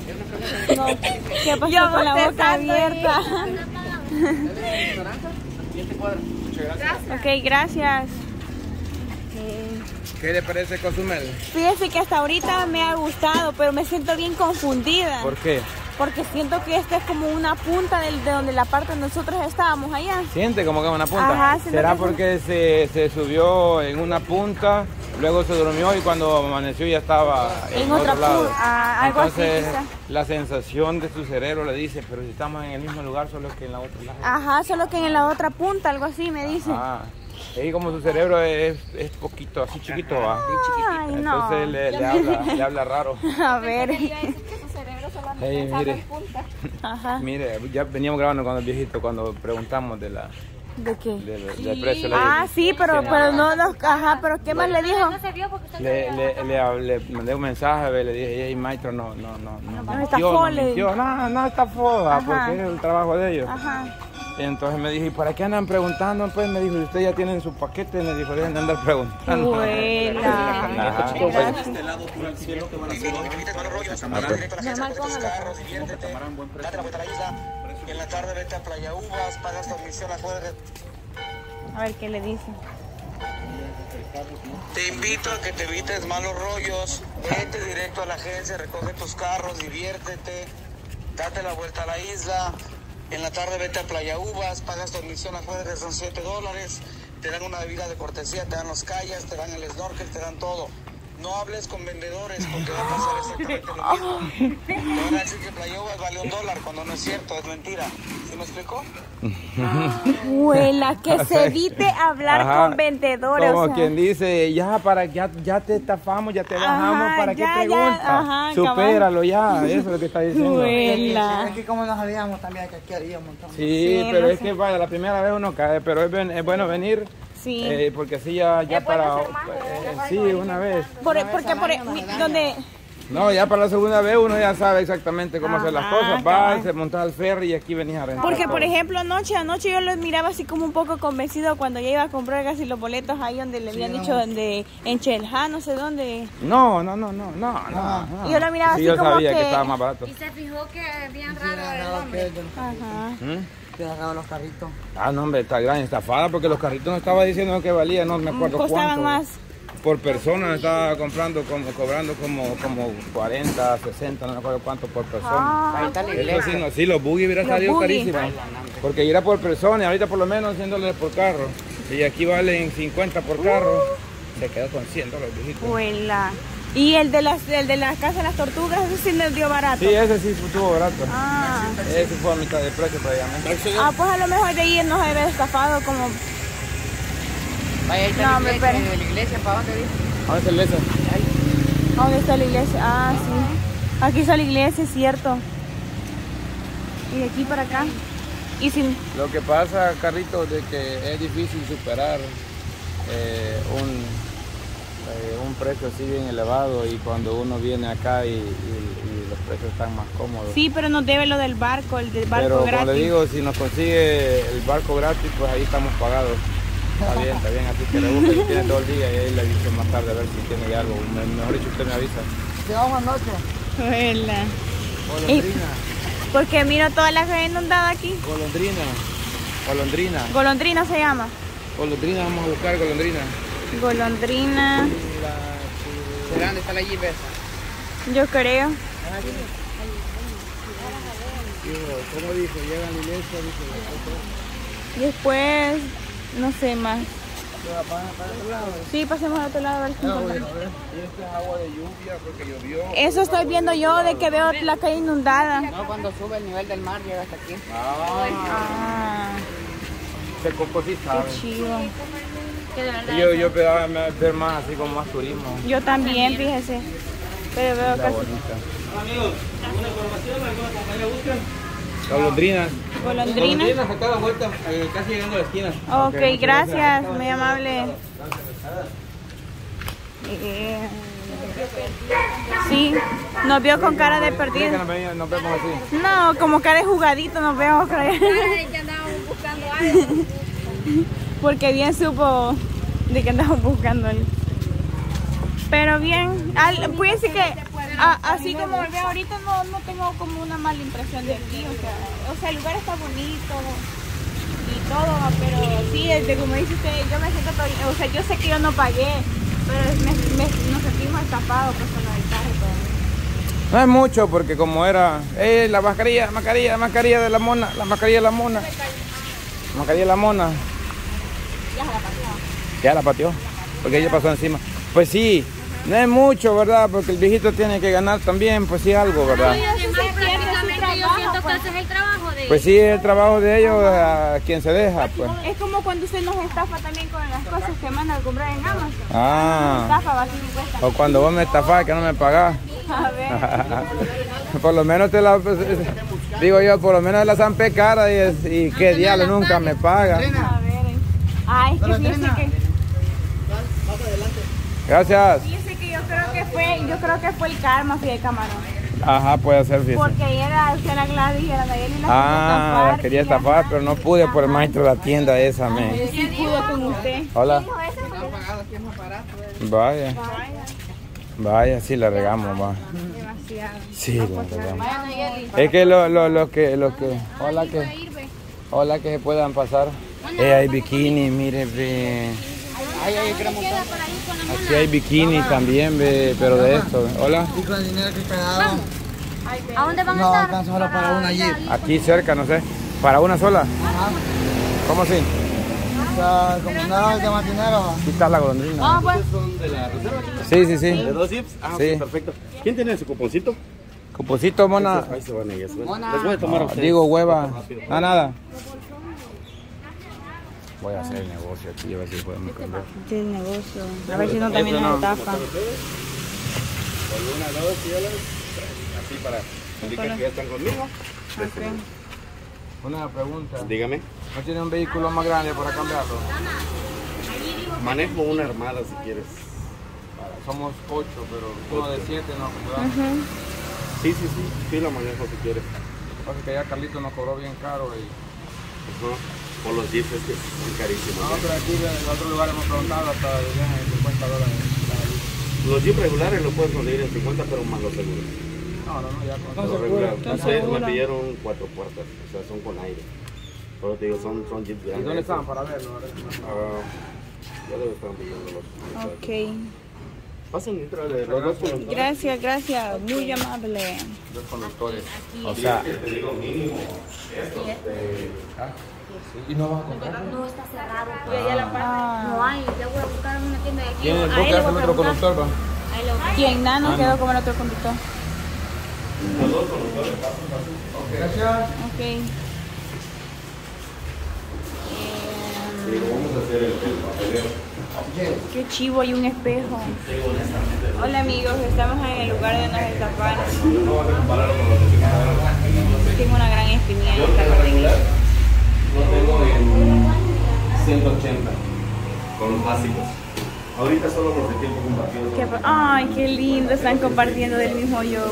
No, ¿qué pasó con la boca abierta? Ok, gracias. ¿Qué le parece Cozumel? Fíjese que hasta ahorita me ha gustado, pero me siento bien confundida. ¿Por qué? Porque siento que esta es como una punta de donde la parte donde nosotros estábamos allá. ¿Siente como que es una punta? Ajá, ¿será porque se subió en una punta, luego se durmió y cuando amaneció ya estaba en otra otro lado? punta, algo Entonces, así. la sensación de su cerebro le dice, pero si estamos en el mismo lugar, solo que en la otra lado. Ajá, solo que en la otra punta, algo así me dice. Y como su cerebro es poquito, así chiquito, va. Ay, no. Entonces le habla raro. A ver. Hey, mire, Ajá. mire, ya veníamos grabando con el viejito cuando preguntamos de la... ¿De qué? Del precio. Sí, pero no, ajá, pero ¿qué más le dijo? Le mandé un mensaje, le dije, hey, maestro, no está fole. No está foda, porque es el trabajo de ellos. Ajá. Entonces me dijo, ¿y para qué andan preguntando? Pues me dijo, ustedes ya tienen su paquete, me dijo, dejen de andar preguntando. Buena. Este lado por el cielo que van a hacer hoy. Date la vuelta a la isla. En la tarde vete a Playa Uvas, pagas tu admisión a jueves. A ver qué le dice. Te invito a que te evites malos rollos. Vete directo a la agencia, recoge tus carros, diviértete. Date la vuelta a la isla. En la tarde vete a Playa Uvas, pagas tu admisión a jueves, son $7. Te dan una bebida de cortesía, te dan los kayaks, te dan el snorkel, te dan todo. No hables con vendedores porque va a pasar exactamente lo mismo. Te van a decir que Playa Uvas vale $1 cuando no es cierto, es mentira. ¿Sí me explicó? Huela, que se evite hablar con vendedores. Como quien dice, ya te estafamos, ya te bajamos, ¿para qué preguntas? Supéralo ya, eso es lo que está diciendo. Huela. Es que como no sabíamos también que aquí haríamos. Sí, pero es que vaya, la primera vez uno cae, pero es bueno venir. Sí. Porque así ya para... sí, una vez. Donde... No, ya para la segunda vez uno ya sabe exactamente cómo hacer las cosas. Va, se monta al ferry y aquí venís a rentar. Porque, por ejemplo, anoche yo los miraba así como un poco convencido cuando ya iba a comprar casi los boletos ahí donde le habían dicho, en Chelja, no sé dónde. No. Y yo lo miraba así yo como sabía que estaba más barato. Y se fijó que bien raro el hombre. Ajá. Te sacaban los carritos. No, hombre, está gran estafada porque los carritos no estaba diciendo que valía, no me acuerdo costaban cuánto. más. Por persona estaba cobrando como 40, 60, no me acuerdo cuánto por persona. Eso sí, no, sí, los buggy hubiera salido carísimos. Porque era por persona y ahorita por lo menos $100 por carro. Y aquí valen 50 por carro. Se quedó con $100 viejitos. Huela. Y el de la casa de las tortugas, ese sí les dio barato. Sí, ese sí estuvo barato. Ese fue a mitad de precio prácticamente. Pues a lo mejor de ahí nos había estafado como... Vaya, ahí está la iglesia, ¿para dónde dice? ¿Dónde está la iglesia? ¿Dónde está la iglesia? Sí. Aquí está la iglesia, es cierto. Y de aquí para acá. Y sin... Lo que pasa, Carlitos, de que es difícil superar un precio así bien elevado y cuando uno viene acá y los precios están más cómodos. Sí, pero nos debe lo del barco, el del barco pero, gratis. Como le digo, si nos consigue el barco gratis, pues ahí estamos pagados. Está bien, así que le busca y tiene todo el día y ahí le aviso más tarde a ver si tiene algo. Mejor dicho, usted me avisa. Llevamos anoche. Huela. Golondrina. Porque miro toda la gente inundada aquí. Golondrina. Golondrina se llama. Golondrina, vamos a buscar golondrina. Golondrina. ¿Dónde está la jeep esa? Yo creo. ¿Cómo dijo? Llega a la iglesia, dice. Después, no sé más. ¿Para otro lado? Sí, pasemos al otro lado a ver si encontramos. Y esto es agua de lluvia porque llovió. Eso estoy viendo yo, de que veo la calle inundada. No, cuando sube el nivel del mar llega hasta aquí. Se composita. Qué chido. Yo esperaba ver más así como más turismo. Yo también, fíjese. Pero veo casi. Amigos, ¿alguna información? ¿Alguna compañía busca? Golondrinas. Golondrinas. Acá a la vuelta, casi llegando a la esquina. Ok, gracias, muy amable. Sí, nos vio con cara de perdido. Nos vemos así. No, como cara de jugadito nos vemos. Que andábamos buscando algo. Porque bien supo de que andábamos buscando algo. Pero bien, pues sí que... así como lo veo ahorita, no tengo como una mala impresión de aquí. O sea, el lugar está bonito y todo, pero sí, como dice usted, yo me siento, o sea, yo sé que yo no pagué, pero nos sentimos estafados pues, con lo del carro y todo. No es mucho porque como era la mascarilla de la mona, la mascarilla de la mona. La mascarilla de la mona. Ya se la pateó. Ya la pateó, porque ella pasó encima. Pues sí, no es mucho, ¿verdad? Porque el viejito tiene que ganar también, pues sí algo, ¿verdad? Prácticamente yo siento que ese es el trabajo de ellos. Pues sí, es el trabajo de ellos a quien se deja, pues. Es como cuando usted nos estafa también con las cosas que manda a comprar en Amazon. Estafa, así me cuesta. O cuando vos me estafás que no me pagás. A ver. Por lo menos te la... Digo yo, por lo menos la zampé cara y qué diablo nunca me paga. A ver. Es que fíjese que... Gracias. Fíjese que yo creo que fue el karma, fui de camarón. Ajá, puede ser, fíjese. Porque ayer era la Gladys y era Nayeli la quería estafar, pero no pude por el maestro de la tienda esa, me. Sí pudo con usted. Hola. Vaya, sí la regamos, va. Demasiado. Sí, la regamos. Es que los que, hola que se puedan pasar. Hay bikini, mire, ve. Aquí hay bikini también, ve, pero de esto. Hola. ¿A dónde van a estar? No, alcanza solo para una jeep. Aquí cerca, no sé. ¿Para una sola? Ajá. ¿Cómo así? O sea, como nada de matinero. Aquí está la golondrina. Pues. ¿Son de la reserva? Sí, sí, sí. ¿De 2 jeeps? Ah, Sí. ok, perfecto. ¿Quién tiene su cuponcito? Cuposito, mona. Ahí se van ellas. Les voy a tomar a ustedes. Digo, hueva. Nada. Voy a hacer el negocio aquí, a ver si podemos cambiar. Sí, el negocio. A ver si no también nos estafa. Por una, 2 y así para indicar que ya están conmigo. Una pregunta. Dígame. ¿No tiene un vehículo más grande para cambiarlo? Manejo una armada si quieres. Somos 8, pero uno de 7 no acomodamos. Sí, la manejo si quieres. Lo que pasa es que ya Carlito nos cobró bien caro y... Ajá. Por los jeeps es que son carísimos. No, pero aquí en otro lugar hemos preguntado hasta de $50. Los jeeps regulares los puedes conseguir en 50, pero más los seguros. No, ya con Los regulares. Ustedes me pidieron 4 puertas, o sea, son con aire. Pero te digo, son jeeps grandes. ¿Y dónde están para verlo? Ya debe estar pidiéndolos. Ok. Pasen dentro de los dos conductores. Gracias. Muy amable. Dos conductores. O sea... Te digo mínimo. ¿Y no vas a comprar? No está cerrado. No hay. Ya voy a buscar en una tienda de aquí. ¿Quién es el que hace el otro conductor, va? ¿Quién? Nano quedó como el otro conductor. Los dos conductores pasan. Gracias. Ok. Digo, vamos a hacer el papeleo. Qué chivo, hay un espejo. Hola amigos, estamos en el lugar de nos estafaron. No vas a compararlo con lo que te Tengo una gran espinilla en Yo esta regular lo tengo en 180 con los básicos. Ahorita solo los de tiempo compartido. Ay, qué lindo, están compartiendo del mismo yogur.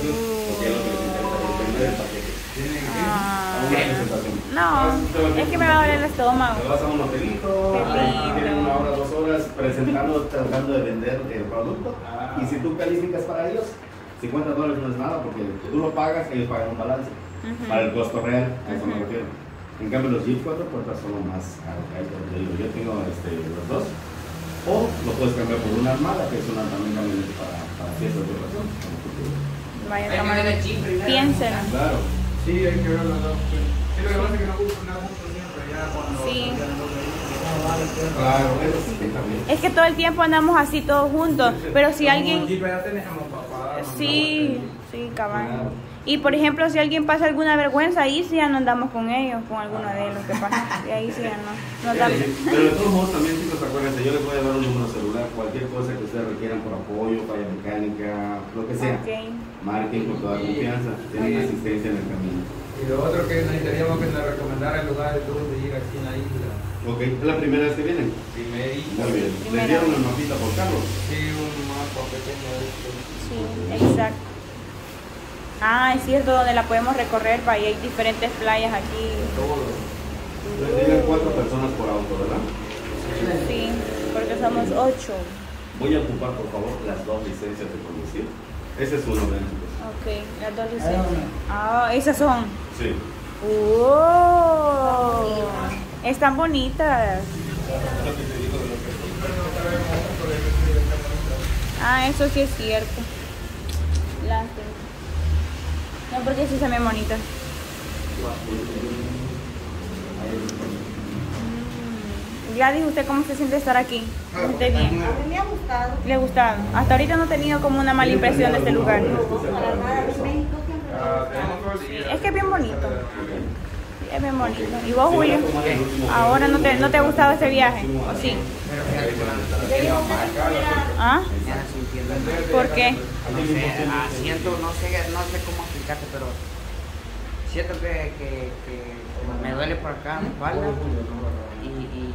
No, es que me va a doler el estómago. Te vas a un hotelito, ahí tienen 1 hora, 2 horas presentando, tratando de vender el producto. Y si tú calificas para ellos, $50 no es nada porque tú lo pagas, ellos pagan un balance. Para el costo real, a eso me refiero. En cambio, los Jeep 4 puertas son lo más caros que hay. Yo tengo los dos. O lo puedes cambiar por una armada, que es una también camioneta para fiestas de ocasión. Vaya, camarón. Piénselo. Claro. Sí, hay que ver los dos. Sí, lo que pasa es que no gusta siempre, ya cuando... Sí. Claro, eso sí también. Es que todo el tiempo andamos así todos juntos, pero si alguien... ya tenemos papá. Sí, cabal. Y por ejemplo, si alguien pasa alguna vergüenza, ahí sí ya no andamos con ellos, con alguno de ellos que pasa. Y ahí sí ya no andamos. Pero de todos modos también, chicos, acuérdense, yo les voy a dar un número celular, cualquier cosa que ustedes requieran por apoyo, falla mecánica, lo que sea. Marquen con toda confianza, tienen asistencia en el camino. Y lo otro que necesitaríamos que nos recomendara el lugar de donde ir aquí en la isla. Ok, ¿es la primera vez que vienen? Primerita. Muy bien. ¿Les dieron una mapita por carro? Sí, un mapa pequeño de esto. Sí, exacto. Ah, es cierto, donde la podemos recorrer, y hay diferentes playas aquí. Tienen 4 personas por auto, ¿verdad? Sí, porque somos 8. Voy a ocupar, por favor, las 2 licencias de conducir. Ese es uno de ellos. Ok, las dos licencias. Ah, esas son. Sí. Están bonitas. Ah, eso sí es cierto. Lástima. No, porque sí se ven bonitas. Gladys, ¿usted cómo se siente estar aquí? ¿Se siente bien? A mí me ha gustado. ¿Le ha gustado? Hasta ahorita no he tenido como una mala impresión de este lugar. Para nada, en México siempre me ha gustado. Es que es bien bonito. Es bien bonito. ¿Y vos, Julio? ¿Ahora no te ha gustado este viaje? ¿O sí? ¿Ah? ¿Por qué? No sé, siento, no sé cómo explicarte, pero siento que me duele por acá, mi espalda, y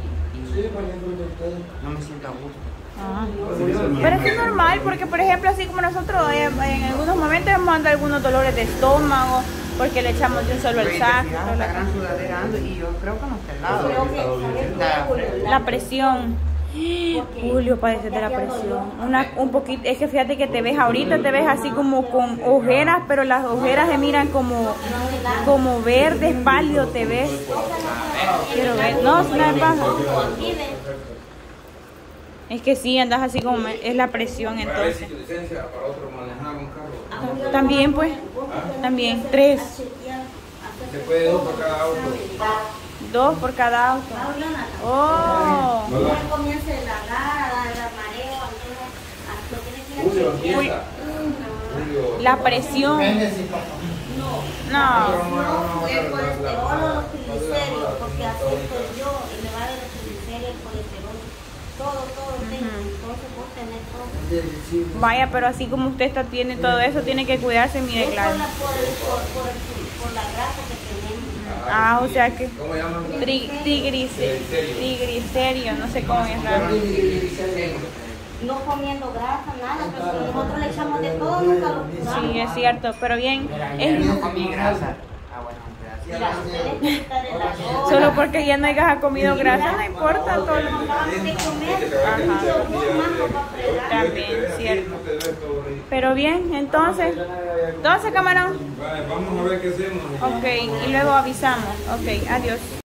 no me siento a gusto. Pero es que es normal, porque por ejemplo, así como nosotros en algunos momentos hemos dado algunos dolores de estómago, porque le echamos de un solo el saco. La gran sudadera ando y yo creo que no está helado. La presión. Julio padece de la presión. Un poquito, es que fíjate que te ves ahorita, te ves así como con ojeras, pero las ojeras se miran como verdes, pálido te ves. Quiero ver, no me pasa. Es que sí, andas así como, es la presión entonces. También pues, también, 3. Se puede 2 por cada auto. 2 por cada auto. Oh. Comienza el mareo, La presión. No. el colesterol o los triglicéridos, porque así estoy yo, elevar el triglicéridos, el colesterol, todo tengo, entonces vos tenés todo. Vaya, pero así como usted tiene todo eso, tiene que cuidarse, mire, claro. Por la grasa que tenemos. Ah, o sea que ¿Cómo llaman? triglicérido, no sé cómo es raro. No comiendo grasa, nada, pero si nosotros le echamos de todo, nunca lo curamos. Sí, es cierto, pero bien, No comí grasa. Ah, bueno, un pedacito. Mira, ustedes pueden estar en la zona. solo porque ya no hayas comido grasa, no importa todo. Acabamos de comer, También, cierto. Pero bien, entonces, camarón. Vamos a ver qué hacemos. Ok, y luego avisamos. Ok, adiós.